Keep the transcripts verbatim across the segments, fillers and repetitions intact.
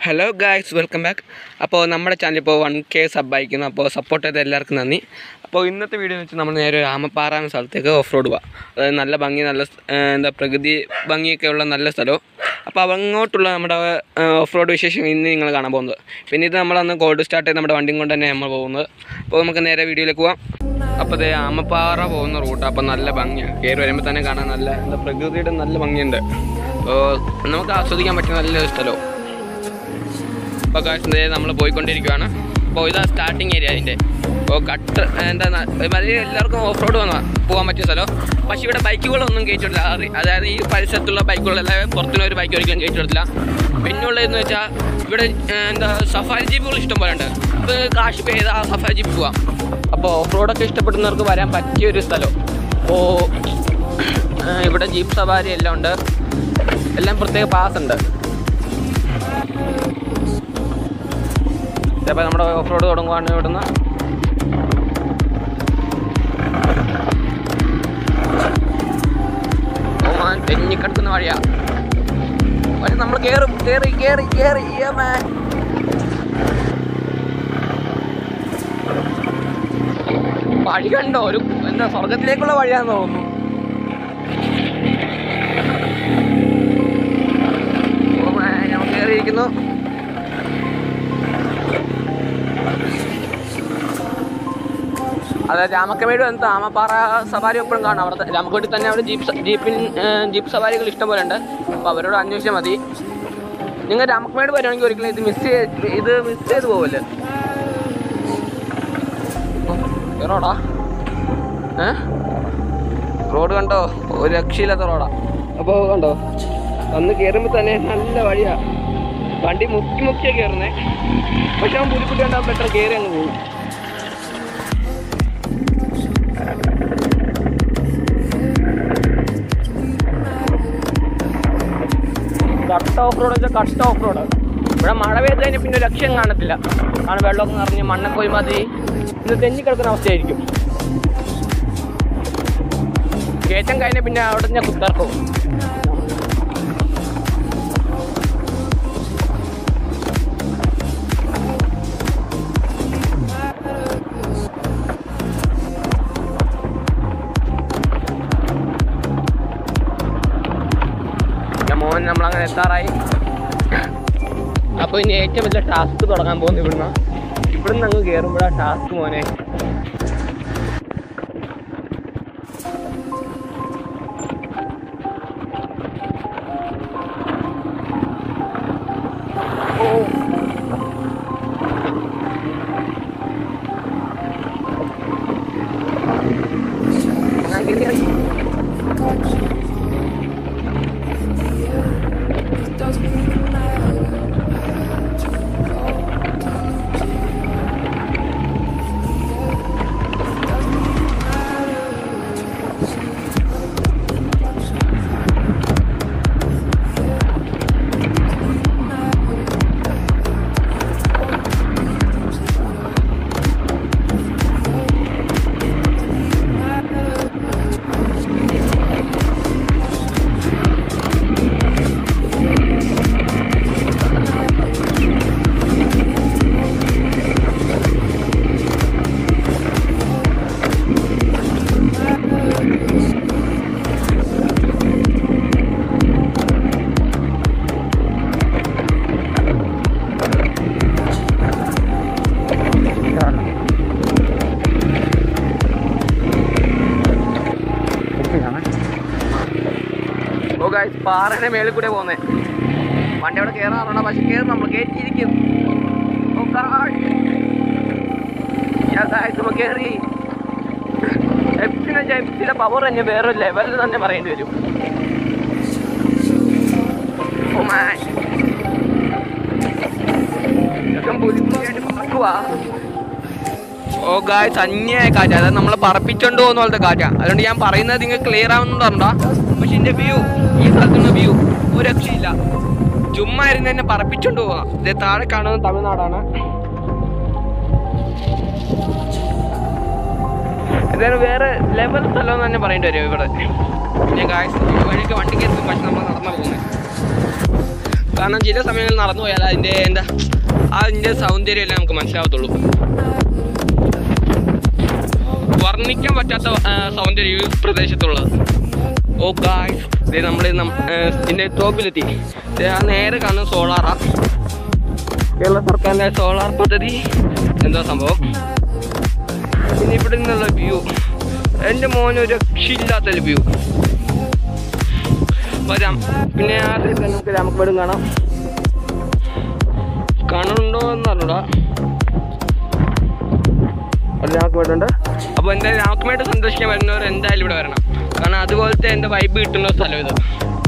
Hello guys, welcome back. അപ്പോൾ നമ്മുടെ channel ഇപ്പോൾ one K സബ് ആയിരിക്കുന്നു. അപ്പോൾ സപ്പോർട്ട് ചെയ്ത എല്ലാവർക്കും നന്ദി. അപ്പോൾ ഇന്നത്തെ വീഡിയോ വെച്ച് നമ്മൾ നേരെ ആമപ്പാറ എന്ന സ്ഥലത്തേക്ക് ഓഫ് റോഡ് പോവാം. അതായത് നല്ല ഭംഗി, നല്ല എന്താ പ്രകൃതി ഭംഗിയൊക്കെ ഉള്ള നല്ല സ്ഥലവും. അപ്പോൾ അങ്ങോട്ടുള്ള നമ്മുടെ ഓഫ് റോഡ് വിശേഷം ഇന്ന് നിങ്ങൾ കാണാൻ പോകുന്നത്. പിന്നെ ഇത് നമ്മളന്ന് കോൾഡ് സ്റ്റാർട്ട് ചെയ്ത് നമ്മുടെ വണ്ടിയും കൊണ്ട് തന്നെ നമ്മൾ പോകുന്നത്. അപ്പോൾ നമുക്ക് നേരെ വീഡിയോയിലേക്ക് പോവാം. അപ്പോൾ ഇത് ആമപ്പാറ പോകുന്ന റൂട്ട്. അപ്പോൾ നല്ല ഭംഗിയാണ്, കയറി വരുമ്പോൾ തന്നെ കാണാൻ നല്ല എന്താ പ്രകൃതിയുടെ നല്ല ഭംഗിയുണ്ട്. അപ്പോൾ നമുക്ക് ആസ്വദിക്കാൻ പറ്റുന്ന നല്ലൊരു സ്ഥലവും. അപ്പോൾ കാശ് നമ്മൾ പോയിക്കൊണ്ടിരിക്കുകയാണ്. അപ്പോൾ ഇതാ സ്റ്റാർട്ടിങ് ഏരിയ അതിൻ്റെ. അപ്പോൾ കട്ട് എന്താ വലിയ എല്ലാവർക്കും ഓഫ് റോഡ് വന്നാൽ പോകാൻ പറ്റിയ സ്ഥലം. പക്ഷേ ഇവിടെ ബൈക്കുകളൊന്നും കയറ്റിവിടില്ല. അതായത് ഈ പരിസരത്തുള്ള ബൈക്കുകളെല്ലാം പുറത്തുനിന്ന് ഒരു ബൈക്ക് ഒരിക്കലും കയറ്റിവിടില്ല. പിന്നുള്ളതെന്ന് വെച്ചാൽ ഇവിടെ എന്താ സഫാരി ജീപ്പുകൾ ഇഷ്ടം പോലെ ഉണ്ട്. അപ്പോൾ കാശ് പേ ചെയ്ത് ആ സഫാരി ജീപ്പ് പോവാം. അപ്പോൾ ഓഫ് റോഡൊക്കെ ഇഷ്ടപ്പെടുന്നവർക്ക് വരാൻ പറ്റിയൊരു സ്ഥലം. അപ്പോൾ ഇവിടെ ജീപ്പ് സവാരി എല്ലാം ഉണ്ട്, എല്ലാം പ്രത്യേക പാസ് ഉണ്ട്. അപ്പോൾ നമ്മുടെ ഓഫ് റോഡ് തുടങ്ങുവാണ്. ഇവിടുന്ന് തെന്നിക്കിടക്കുന്ന വഴിയാ. പക്ഷെ നമ്മൾ കയറും കയറി കയറി കയറി വഴി കണ്ടോ? ഒരു എന്താ സ്വർഗത്തിലേക്കുള്ള വഴിയാന്ന് തോന്നുന്നു. നമ്മൾ കയറിയിരിക്കുന്നു. അതായത് രാമക്കമേട് വന്നിട്ട് ആമപ്പാറ സവാരി എപ്പോഴും കാണാം. അവിടെ രാമക്കോട്ടിൽ തന്നെ അവിടെ ജീപ്പ് ജീപ്പിൻ ജീപ്പ് സവാരികൾ ഇഷ്ടം പോലെ ഉണ്ട്. അപ്പോൾ അവരോട് അന്വേഷിച്ചാൽ മതി. നിങ്ങൾ രാമക്കമേട് വരുവാണെങ്കിൽ ഒരിക്കലും ഇത് മിസ് ചെയ്ത് ഇത് മിസ് ചെയ്ത് പോവല്ലേ. റോഡാ ഏ റോഡ് കണ്ടോ? ഒരു രക്ഷയില്ലാത്ത റോഡാ. അപ്പോൾ കണ്ടോ, വന്ന് കയറുമ്പോൾ തന്നെ നല്ല വഴിയാണ്. വണ്ടി മുക്കി മുക്കിയാണ് കയറുന്നത്. പക്ഷെ അവൻ പുലിക്കുട്ടി ഉണ്ടാകും പെട്ടെന്ന് കയറി അങ്ങ് പോകും. കട്ട ഓഫ് റോഡ് വെച്ചാൽ കട്ട ഓഫ് റോഡ്. ഇവിടെ മഴ പെയ്ത് കഴിഞ്ഞാൽ പിന്നെ ഒരു ലക്ഷ്യം കാണത്തില്ല. കാരണം വെള്ളമൊക്കെ നിറഞ്ഞ് മണ്ണൊക്കെ പോയി മതി ഇന്ന് തെന്നിക്കിടക്കുന്ന അവസ്ഥയായിരിക്കും. കയറ്റം കഴിഞ്ഞാൽ പിന്നെ അവിടെ ഞാൻ കുത്തിറക്കും. മോൻ നമ്മളങ്ങനെ എത്താറായി. അപ്പോൾ ഇനി ഏറ്റവും വലിയ ടാസ്ക് തുടങ്ങാൻ പോകുന്നു. ഇവിടുന്ന് ഇവിടുന്ന് അങ്ങ് കയറുമ്പോഴാ ടാസ്ക് മോനെ. പാറയുടെ മേളിൽ കൂടെ പോകുന്നേ. വണ്ടി അവിടെ കയറാറുണ്ടോ? പക്ഷെ കയറും, നമ്മൾ കയറ്റിയിരിക്കും. കയറി എപ്പിന്ന് വെച്ചാൽ എപ്പിയുടെ പവർ തന്നെ വേറൊരു ലെവലിൽ തന്നെ പറയേണ്ടി വരും. ഓ ഗായ്സ്, അന്യായ കാറ്റാ. അതായത് നമ്മളെ പറപ്പിച്ചോണ്ട് പോകുന്ന പോലത്തെ കാറ്റാ. അതുകൊണ്ട് ഞാൻ പറയുന്നത് നിങ്ങൾക്ക് ക്ലിയർ ആവുന്നുണ്ടോ? പക്ഷെ എൻ്റെ വ്യൂ, ഈ സ്ഥലത്തുള്ള വ്യൂ ഒരു രക്ഷയില്ല. ചുമ്മാ ഇരുന്ന് തന്നെ പറപ്പിച്ചോണ്ട് പോവാം. ഇത് താഴെ കാണുന്നത് തമിഴ്നാടാണ്. ഇതൊരു വേറെ ലെവൽ സ്ഥലം എന്ന് തന്നെ പറയേണ്ടി വരും ഇവിടെ. പിന്നെ ഗായ്സ് വഴിയൊക്കെ വണ്ടിക്ക് എത്തും, പക്ഷെ നമ്മൾ നടന്നു പോകുന്നത്. കാരണം ചില സമയങ്ങളിൽ നടന്നു പോയാൽ അതിൻ്റെ എന്താ അതിൻ്റെ സൗന്ദര്യമെല്ലാം നമുക്ക് മനസ്സിലാവത്തുള്ളൂ. വർണ്ണിക്കാൻ പറ്റാത്ത സൗന്ദര്യം ഈ പ്രദേശത്തുള്ളത്. ഓ ഗായ്സ്, ഇത് നമ്മൾ ഇതിൻ്റെ ടോപ്പിലെത്തി. ആ നേരെ കാണുന്ന സോളാറാണ്, കേരള സർക്കാരിൻ്റെ സോളാർ പദ്ധതി എന്തോ സംഭവം. പിന്നെ ഇവിടെ നിന്നുള്ള വ്യൂ എൻ്റെ മോനൊരു രക്ഷയില്ലാത്തൊരു വ്യൂ വരാം. പിന്നെ ആ സൈഡിൽ നമുക്ക് രാമക്കോടും കാണാം. കാണുന്നുണ്ടോ എന്ന് അറിഞ്ഞൂടാ, രാമക്കോടുണ്ട്. അപ്പോൾ എന്തായാലും രാമക്കോട് സന്ദർശിക്കാൻ വരുന്നവർ എന്തായാലും ഇവിടെ വരണം. കാരണം അതുപോലത്തെ എൻ്റെ വൈബ് കിട്ടുന്ന സ്ഥലം ഇത്.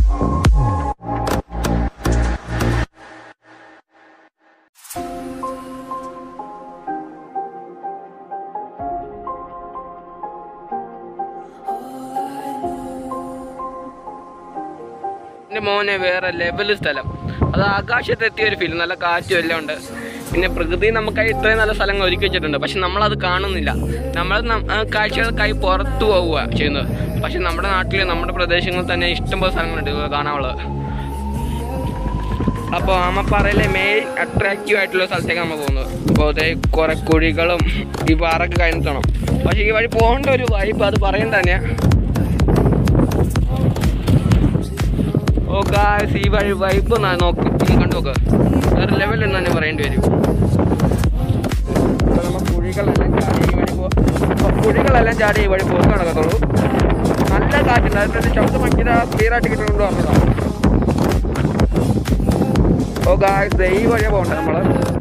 എൻ്റെ മോനെ വേറെ ലെവൽ സ്ഥലം. അത് ആകാശത്തെത്തിയ ഒരു ഫീൽ, നല്ല കാറ്റും എല്ലാം ഉണ്ട്. പിന്നെ പ്രകൃതി നമുക്കായി ഇത്രയും നല്ല സ്ഥലങ്ങൾ ഒരുക്കി വെച്ചിട്ടുണ്ട്. പക്ഷെ നമ്മളത് കാണുന്നില്ല. നമ്മൾ കാഴ്ചകൾക്കായി പുറത്തു പോവുക ചെയ്യുന്നത്. പക്ഷെ നമ്മുടെ നാട്ടിൽ നമ്മുടെ പ്രദേശങ്ങളിൽ തന്നെ ഇഷ്ടംപോലെ സ്ഥലങ്ങളുണ്ട് കാണാനുള്ളത്. അപ്പോൾ ആമപ്പാറയിലെ മെയിൻ അട്രാക്റ്റീവ് ആയിട്ടുള്ള സ്ഥലത്തേക്ക് നമ്മൾ പോകുന്നത്. അപ്പോൾ അതേ കുറേ കുഴികളും ഈ പാറൊക്കെ കഴിഞ്ഞിട്ടാണ്. പക്ഷേ ഈ വഴി പോകേണ്ട ഒരു വൈബ് അത് പറയേണ്ട തന്നെയാണ്. ഓ ഗായ്സ്, ഈ വഴി വൈബ് നോക്ക്, കണ്ടു നോക്ക്, വേറെ ലെവലിൽ തന്നെ പറയേണ്ടി വരും. അപ്പോൾ നമ്മൾ കുഴികളെല്ലാം ചാടി ഈ വഴി പോ കുഴികളെല്ലാം ചാടി ഈ വഴി പോക്ക് നടക്കത്തുള്ളൂ. നല്ല കാറ്റുണ്ട്, അതിൻ്റെ ശബ്ദം ഭയങ്കര ക്ലിയറായിട്ട് കിട്ടുന്നുണ്ടോ പറഞ്ഞതാണ്. ഓ ഗായ്സ്, ഈ വഴിയാണ് പോകണ്ടേ നമ്മൾ.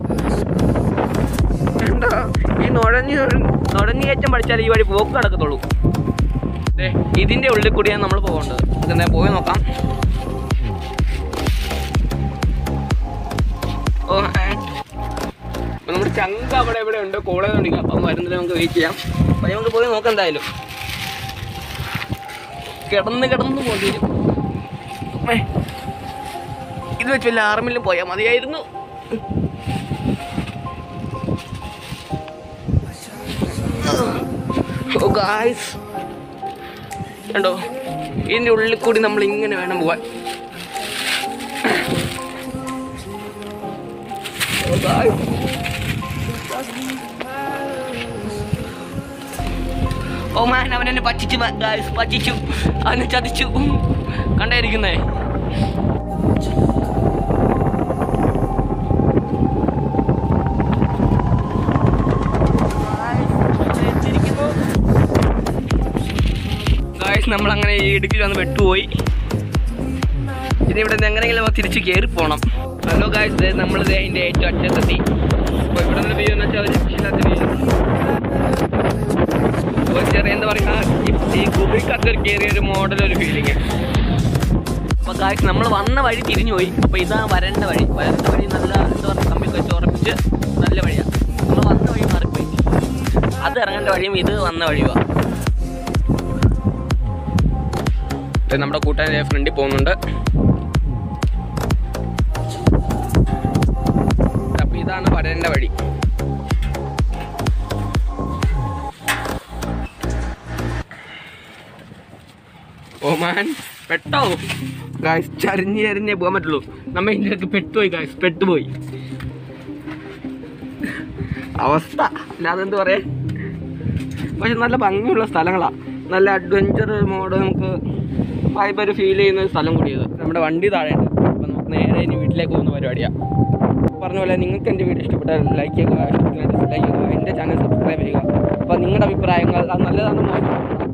എന്താ ഈ നുഴഞ്ഞ് നുഴഞ്ഞ് കയറ്റം പഠിച്ചാൽ ഈ വഴി പോക്ക് നടക്കത്തുള്ളൂ. ഇതിൻ്റെ ഉള്ളിൽ കൂടിയാണ് നമ്മൾ പോകേണ്ടത്. എന്താ പോയി നോക്കാം. ഓ അപ്പം നമ്മുടെ ചങ്ക അവിടെ എവിടെ ഉണ്ട്, കോളേജ് ഉണ്ടെങ്കിൽ അപ്പം വരുന്നതിൽ നമുക്ക് വെയിറ്റ് ചെയ്യാം. അപ്പം നമുക്ക് പോയി നോക്കാം. എന്തായാലും കിടന്ന് കിടന്ന് പോകേണ്ടി വരും. ഇത് വെച്ച് വല്ല ആർമിലും പോയാൽ മതിയായിരുന്നു. ഓ ഗായ്സ്, കണ്ടോ, ഇതിൻ്റെ ഉള്ളിൽ കൂടി നമ്മൾ ഇങ്ങനെ വേണം പോവാൻ. ഓ മാൻ, അവൻ എന്നെ പറ്റിച്ചു ഗായ്സ്, പറ്റിച്ചു, അവനെ ചതിച്ചു. കണ്ടായിരിക്കുന്നേ. ഗായ്സ്, നമ്മളങ്ങനെ ഈ ഇടുക്കിൽ വന്ന് വെട്ടുപോയി. ഇനി ഇവിടെ നിന്ന് എങ്ങനെയെങ്കിലും തിരിച്ച് കയറി പോകണം. ഹലോ ഗായ്സ്, നമ്മളിത് അതിൻ്റെ ഏറ്റവും അറ്റത്തെത്തി. അപ്പോൾ ഇവിടെ നിന്ന് വ്യൂ എന്ന് വെച്ചാൽ ഒരു രക്ഷയില്ലാത്ത വ്യൂ. ഒരു ചെറിയ എന്താ പറയുക, ഈ ഗുബിക്കകത്ത് കയറിയ ഒരു മോഡൽ ഒരു ഫീലിങ്. അപ്പോൾ ഗായ്സ്, നമ്മൾ വന്ന വഴി തിരിഞ്ഞു പോയി. അപ്പോൾ ഇതാ വരേണ്ട വഴി. വരേണ്ട വഴി നല്ല എന്താ പറയുക, കമ്പി വെച്ച് ഉറപ്പിച്ച് നല്ല വഴിയാണ്. നമ്മൾ വന്ന വഴി മാറിപ്പോയി. അത് ഇറങ്ങേണ്ട വഴിയും ഇത് വന്ന വഴിയുമാണ്. നമ്മുടെ കൂട്ടുകാരെ ഫ്രണ്ടിൽ പോകുന്നുണ്ട്. അപ്പോൾ ഇതാണ് വരേണ്ട വഴി. ഓ മാൻ, പെട്ടോ ഗായ്സ്, ചരിഞ്ഞ് ചരിഞ്ഞേ പോകാൻ പറ്റുള്ളൂ. നമ്മ ഇതിൻ്റെയൊക്കെ പെട്ടുപോയി ഗായ്സ്, പെട്ടുപോയി അവസ്ഥ. അല്ലാതെ എന്ത് പറയാ. പക്ഷെ നല്ല ഭംഗിയുള്ള സ്ഥലങ്ങളാണ്. നല്ല അഡ്വഞ്ചർ മോഡ്, നമുക്ക് വൈബൊരു ഫീൽ ചെയ്യുന്ന ഒരു സ്ഥലം കൂടിയത്. നമ്മുടെ വണ്ടി താഴെയുണ്ട്. അപ്പോൾ നമുക്ക് നേരെ ഇനി വീട്ടിലേക്ക് പോകുന്ന പരിപാടിയാണ്. പറഞ്ഞ പോലെ നിങ്ങൾക്ക് എൻ്റെ വീഡിയോ ഇഷ്ടപ്പെട്ടാൽ ലൈക്ക് ചെയ്യുക, ഇഷ്ടപ്പെട്ടാൽ ഡിസ്ലൈക്ക് ചെയ്യുക, എൻ്റെ ചാനൽ സബ്സ്ക്രൈബ് ചെയ്യുക. അപ്പോൾ നിങ്ങളുടെ അഭിപ്രായങ്ങൾ അത് നല്ലതാണെന്ന് നോക്കുക.